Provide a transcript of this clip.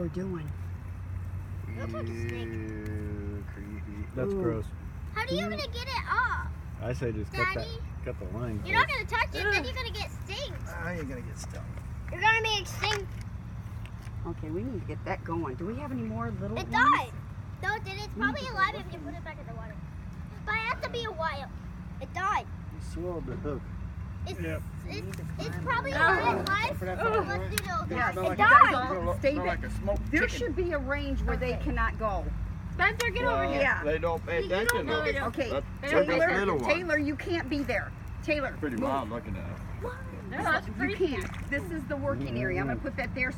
we're doing. Looks like a snake. Ew, creepy. That's Ooh. gross. How do you gonna get it off? I say just Daddy? cut the line. You're not gonna touch it, then you're gonna get stings. I ain't gonna get stung. You're gonna be extinct. Okay, we need to get that going. Do we have any more little It ones? died. No, it didn't. It's probably alive if you put it back in the water. But it has to be a while. It died. You swallowed the hook. It's, Yep. it's probably alive. Let's do the Yeah, it it died. Stay Smell there. like a smoked There chicken. should be a range where they cannot go. Spencer, get over here. Yeah. They don't pay You don't attention. know though. this- Okay, That's a little one. Taylor, you can't be there. Taylor, Pretty move. wild looking at it. No, that's You pretty. can't. This is the working area. I'm gonna put that there.